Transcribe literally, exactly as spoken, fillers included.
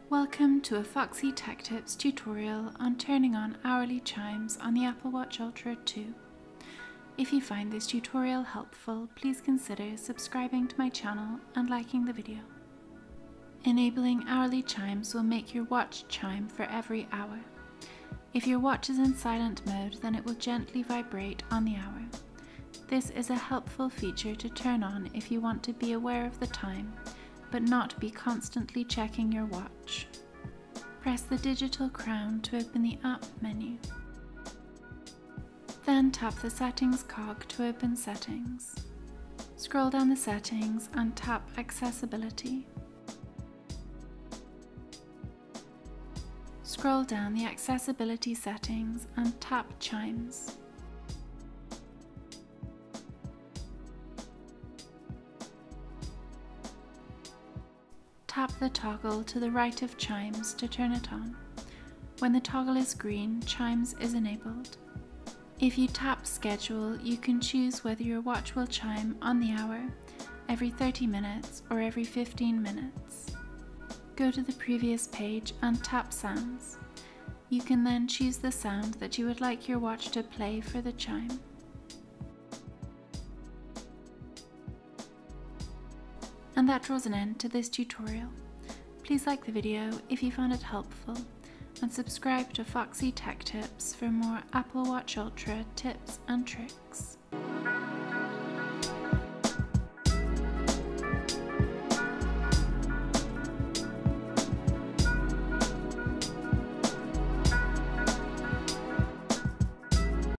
Welcome to a Foxy Tech Tips tutorial on turning on hourly chimes on the Apple Watch Ultra two. If you find this tutorial helpful, please consider subscribing to my channel and liking the video. Enabling hourly chimes will make your watch chime for every hour. If your watch is in silent mode, then it will gently vibrate on the hour. This is a helpful feature to turn on if you want to be aware of the time, but not be constantly checking your watch. Press the digital crown to open the app menu. Then tap the settings cog to open settings. Scroll down the settings and tap accessibility. Scroll down the accessibility settings and tap chimes. Tap the toggle to the right of chimes to turn it on. When the toggle is green, chimes is enabled. If you tap schedule, you can choose whether your watch will chime on the hour, every thirty minutes or every fifteen minutes. Go to the previous page and tap sounds. You can then choose the sound that you would like your watch to play for the chime. And that draws an end to this tutorial. Please like the video if you found it helpful, and subscribe to Foxy Tech Tips for more Apple Watch Ultra tips and tricks.